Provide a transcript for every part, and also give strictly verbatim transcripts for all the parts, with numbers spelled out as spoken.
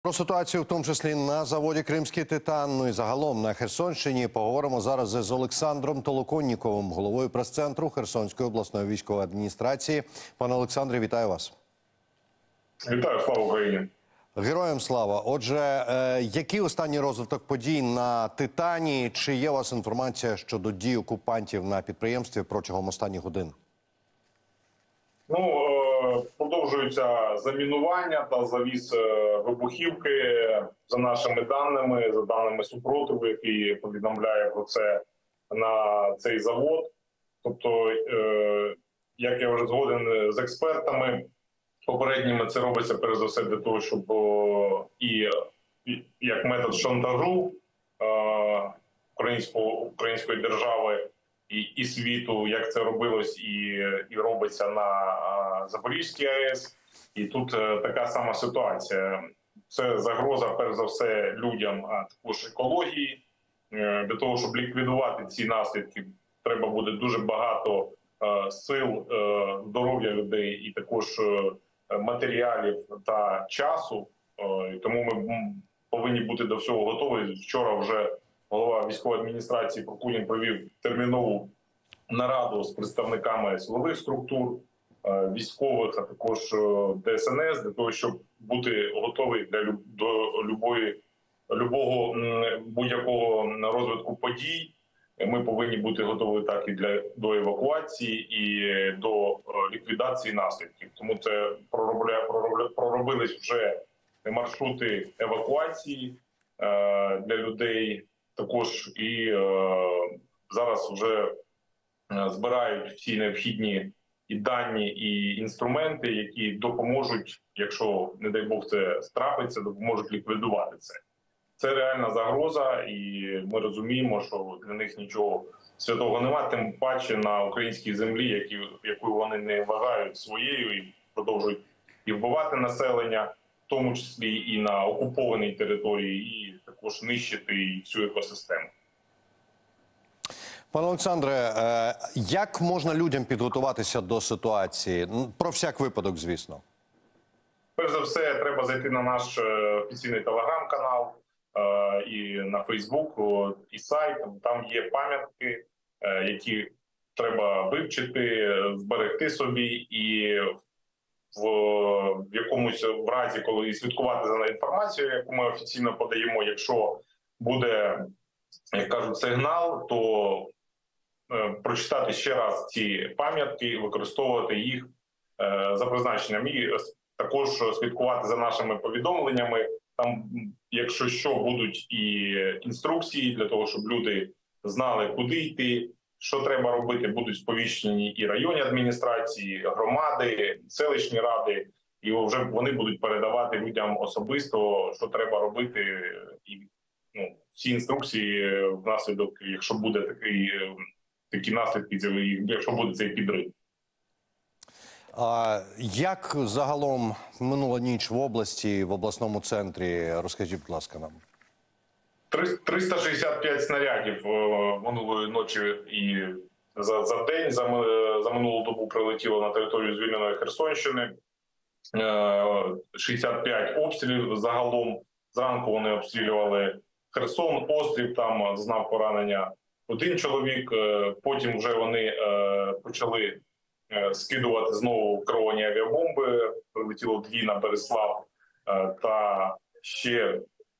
Про ситуацію, в тому числі на заводі «Кримський титан», ну і загалом на Херсонщині, поговоримо зараз з Олександром Толоконніковим, головою прес-центру Херсонської обласної військової адміністрації. Пане Олександре, вітаю вас. Вітаю, слава Україні. Героям слава. Отже, е, який останній розвиток подій на «Титані»? Чи є у вас інформація щодо дій окупантів на підприємстві протягом останніх годин? Ну, продовжується замінування та завіз вибухівки. За нашими даними, за даними супротиву, який повідомляє про це на цей завод. Тобто, як я вже згоден з експертами попередніми, це робиться перш за все для того, щоб і як метод шантажу української, української держави І, і світу, як це робилось і, і робиться на а, Запорізькій АЕС. І тут а, така сама ситуація. Це загроза, перш за все, людям, а також екології. Е, для того, щоб ліквідувати ці наслідки, треба буде дуже багато е, сил, е, здоров'я людей і також е, матеріалів та часу. Е, тому ми повинні бути до всього готові. Вчора вже голова військової адміністрації Прокудін провів термінову нараду з представниками силових структур, військових, а також Де Ес Ен Ес, для того, щоб бути готовий для до любої, любого будь-якого розвитку подій. Ми повинні бути готові так і для до евакуації, і до ліквідації наслідків. Тому це проробля, проробля, проробились вже маршрути евакуації для людей. Також і е, зараз вже збирають всі необхідні і дані, і інструменти, які допоможуть, якщо, не дай Бог, це страпиться, допоможуть ліквідувати це. Це реальна загроза, і ми розуміємо, що для них нічого святого немає, тим паче на українській землі, які, яку вони не вважають своєю і продовжують і вбивати населення, в тому числі і на окупованій території, і також нищити всю екосистему. Пане Олександре, як можна людям підготуватися до ситуації? Про всяк випадок, звісно. Перш за все, треба зайти на наш офіційний телеграм-канал, і на Фейсбук, і сайт. Там є пам'ятки, які треба вивчити, зберегти собі і в якомусь в разі, коли слідкувати за інформацією, яку ми офіційно подаємо, якщо буде, як кажуть, сигнал, то е, прочитати ще раз ці пам'ятки, використовувати їх е, за призначенням. І також слідкувати за нашими повідомленнями. Там, якщо що, будуть і інструкції для того, щоб люди знали, куди йти, що треба робити, будуть сповіщені і районні адміністрації, громади, селищні ради, і вже вони будуть передавати людям особисто, що треба робити, і ну, всі інструкції внаслідок, якщо буде такий, такі наслідки, якщо буде цей підрив. А як загалом минула ніч в області, в обласному центрі? Розкажіть, будь ласка, нам. триста шістдесят п'ять снарядів минулої ночі і за, за день, за, за минулу добу прилетіло на територію звільненої Херсонщини. шістдесят п'ять обстрілів загалом. Зранку вони обстрілювали Херсон, Острів, там зазнав поранення один чоловік. Потім вже вони почали скидувати знову керовані авіабомби. Прилетіло дві на Береслав та ще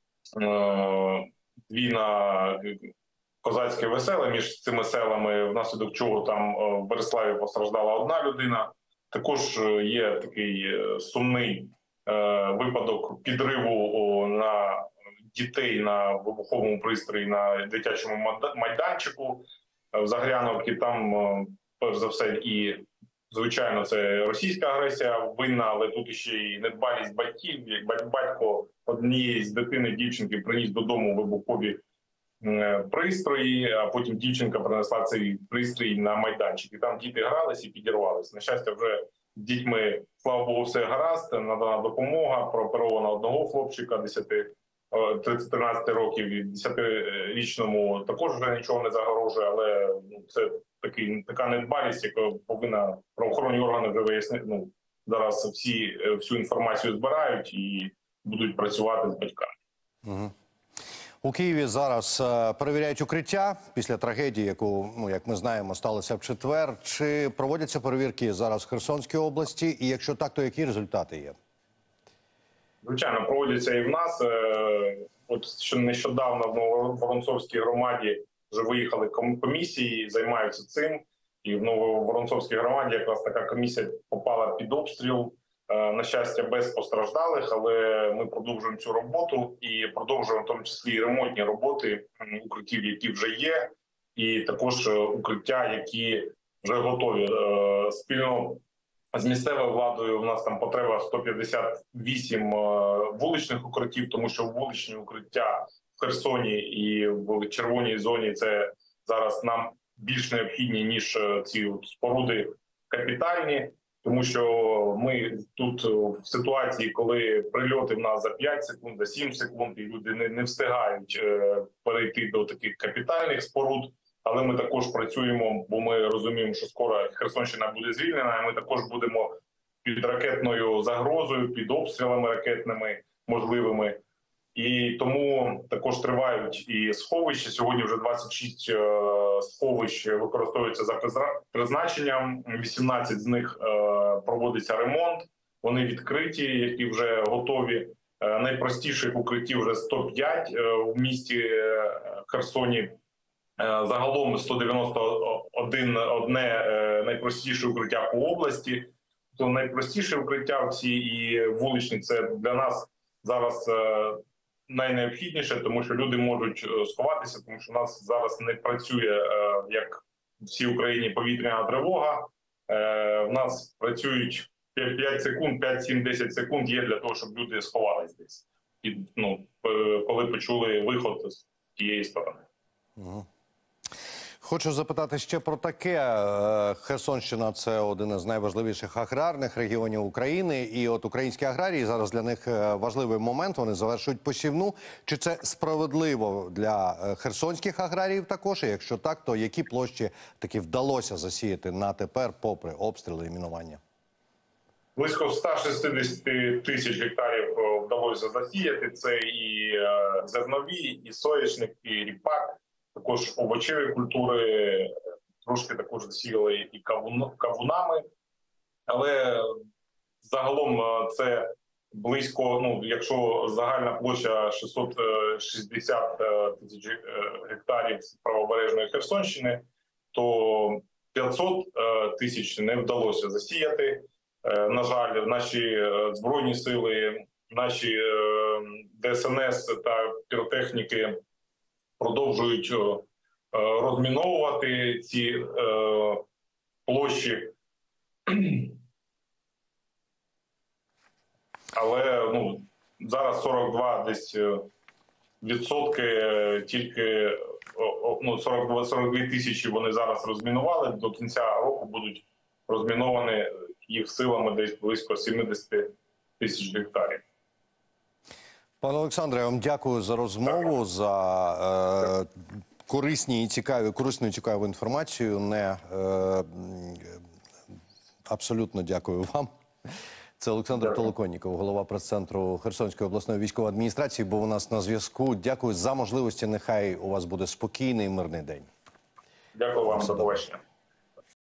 дві на Козацьке Веселе, між цими селами, внаслідок чого там в Береславі постраждала одна людина. Також є такий сумний випадок підриву на дітей на вибуховому пристрої на дитячому майданчику в Загряновці. Там, перш за все, і, звичайно, це російська агресія винна, але тут ще й недбалість батьків. Як батько однієї з дитини, дівчинки, приніс додому вибухові пристрої, а потім дівчинка принесла цей пристрій на майданчик. І там діти гралися і підірвалися. На щастя, вже з дітьми, слава Богу, все гаразд, надана допомога, прооперовано одного хлопчика тринадцяти років, і десятирічному також вже нічого не загрожує, але ну, це такий, така недбалість, яка повинна правоохоронні органи вже вияснити. Ну, зараз всі, всю інформацію збирають і будуть працювати з батьками. Угу. У Києві зараз е, перевіряють укриття після трагедії, яку, ну, як ми знаємо, сталося в четвер. Чи проводяться перевірки зараз в Херсонській області? І якщо так, то які результати є? Звичайно, проводяться і в нас. Е, От що нещодавно в Нововоронцовській громаді вже виїхали комісії, займаються цим. І в Нововоронцовській громаді якраз така комісія попала під обстріл. На щастя, без постраждалих, але ми продовжуємо цю роботу і продовжуємо в тому числі і ремонтні роботи укриттів, які вже є, і також укриття, які вже готові. Спільно з місцевою владою у нас там потреба сто п'ятдесят вісім вуличних укриттів, тому що вуличні укриття в Херсоні і в червоній зоні це зараз нам більш необхідні, ніж ці споруди капітальні. Тому що ми тут в ситуації, коли прильоти в нас за п'ять секунд, за сім секунд, і люди не, не встигають е, перейти до таких капітальних споруд. Але ми також працюємо, бо ми розуміємо, що скоро Херсонщина буде звільнена, і ми також будемо під ракетною загрозою, під обстрілами ракетними можливими. І тому також тривають і сховища. Сьогодні вже двадцять шість е, сховищ використовуються за призначенням. вісімнадцять з них е, проводиться ремонт. Вони відкриті, які вже готові. Е, найпростіших укриттів вже сто п'ять е, в місті е, Херсоні. Е, загалом сто дев'яносто один одне е, найпростіше укриття по області. То найпростіше укриття всі і вуличні – це для нас зараз е, найнеобхідніше, тому що люди можуть сховатися, тому що у нас зараз не працює, як в всій Україні, повітряна тривога. У нас працюють п'ять секунд, п'ять, сім, десять секунд є для того, щоб люди сховались десь. І, ну, коли почули виход з тієї сторони. Угу. Хочу запитати ще про таке. Херсонщина – це один із найважливіших аграрних регіонів України. І от українські аграрії, зараз для них важливий момент, вони завершують посівну. Чи це справедливо для херсонських аграріїв також? І якщо так, то які площі таки вдалося засіяти на тепер, попри обстріли і мінування? Близько ста шістдесяти тисяч гектарів вдалося засіяти. Це і зернові, і соняшник, і ріпак. Також овочеві культури, трошки також засіяли і кавунами. Але загалом це близько, ну, якщо загальна площа шістсот шістдесят тисяч гектарів правобережної Херсонщини, то п'ятсот тисяч не вдалося засіяти. На жаль, наші Збройні сили, наші ДСНС та піротехніки продовжують розміновувати ці е, площі. Але ну, зараз сорок два десь відсотки, тільки ну, сорок два сорок дві тисячі вони зараз розмінували. До кінця року будуть розміновані їх силами десь близько сімдесят тисяч гектарів. Пане Олександре, я вам дякую за розмову, за е, корисні і цікаві, корисну і цікаву інформацію. Не, е, абсолютно дякую вам. Це Олександр Дякую. Толоконніков, голова прес-центру Херсонської обласної військової адміністрації, був у нас на зв'язку. Дякую за можливості. Нехай у вас буде спокійний і мирний день. Дякую вам за побачення.